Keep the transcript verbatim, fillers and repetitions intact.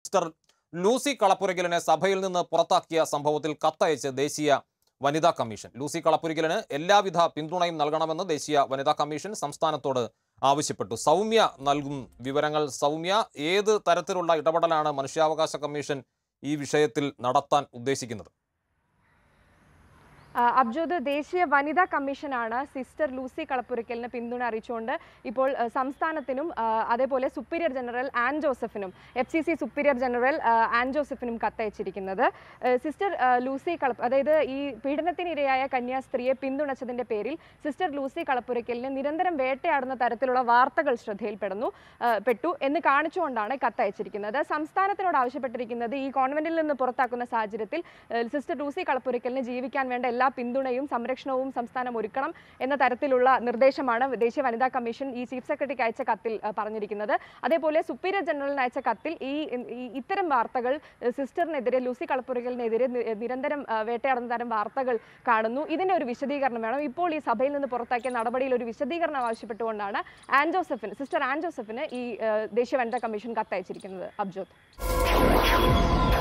Sister Lucy കളപ്പുരയ്ക്കലിനെ സഭയിൽ നിന്ന് പുറത്താക്കിയ സംഭവത്തിൽ കത്തയച്ച് ദേശീയ വനിതാ കമ്മീഷൻ. ലൂസി കളപ്പുരയ്ക്കലിന് എല്ലാവിധ പിന്തുണയും നൽകണമെന്ന് ദേശീയ വനിതാ കമ്മീഷൻ സംസ്ഥാനത്തോട് ആവശ്യപ്പെട്ടു. സൗമ്യ നൽകും വിവരങ്ങൾ. സൗമ്യ, ഏത് തരത്തിലുള്ള ഇടപെടലാണ് മനുഷ്യാവകാശ കമ്മീഷൻ ഈ വിഷയത്തിൽ നടത്താൻ ഉദ്ദേശിക്കുന്നത്? അബ്ജോദ്, ദേശീയ വനിതാ കമ്മീഷനാണ് സിസ്റ്റർ ലൂസി കളപ്പുരയ്ക്കലിന് പിന്തുണ അറിയിച്ചുകൊണ്ട് ഇപ്പോൾ സംസ്ഥാനത്തിനും അതേപോലെ സുപ്പീരിയർ ജനറൽ ആൻ ജോസഫിനും F C C superior general Ann ജോസഫിനും കത്തയച്ചിരിക്കുന്നത്. സിസ്റ്റർ ലൂസി കളപ്പ് അതായത് ഈ പീഡനത്തിനിരയായ കന്യാസ്ത്രീയെ പിന്തുണച്ചതിൻ്റെ പേരിൽ സിസ്റ്റർ ലൂസി കളപ്പുരയ്ക്കലിന് നിരന്തരം വേട്ടയാടുന്ന തരത്തിലുള്ള വാർത്തകൾ ശ്രദ്ധയിൽപ്പെടുന്നു പെട്ടു എന്ന് കാണിച്ചുകൊണ്ടാണ് കത്തയച്ചിരിക്കുന്നത്. സംസ്ഥാനത്തിനോട് ആവശ്യപ്പെട്ടിരിക്കുന്നത് ഈ കോൺവെന്റിൽ നിന്ന് പുറത്താക്കുന്ന സാഹചര്യത്തിൽ സിസ്റ്റർ ലൂസി കളപ്പുരയ്ക്കലിന് ജീവിക്കാൻ വേണ്ട എല്ലാ പിന്തുണയും സംരക്ഷണവും സംസ്ഥാനം ഒരുക്കണം എന്ന തരത്തിലുള്ള നിർദ്ദേശമാണ് ദേശീയ വനിതാ കമ്മീഷൻ ഈ ചീഫ് സെക്രട്ടറിക്ക് അയച്ച കത്തിൽ പറഞ്ഞിരിക്കുന്നത്. അതേപോലെ സുപ്പീരിയർ ജനറലിന് അയച്ച കത്തിൽ ഈ ഇത്തരം വാർത്തകൾ സിസ്റ്ററിനെതിരെ ലൂസി കളപ്പുരയ്ക്കലിനെതിരെ നിരന്തരം വേട്ടയാടുന്ന തരം വാർത്തകൾ കാണുന്നു. ഇതിന്റെ ഒരു വിശദീകരണം വേണം. ഇപ്പോൾ ഈ സഭയിൽ നിന്ന് പുറത്താക്കിയ നടപടിയിൽ ഒരു വിശദീകരണം ആവശ്യപ്പെട്ടുകൊണ്ടാണ് ആൻ ജോസഫിന് സിസ്റ്റർ ആൻ ജോസഫിന് ഈ ദേശീയ വനിതാ കമ്മീഷൻ കത്തയച്ചിരിക്കുന്നത്. അബ്ജോത്.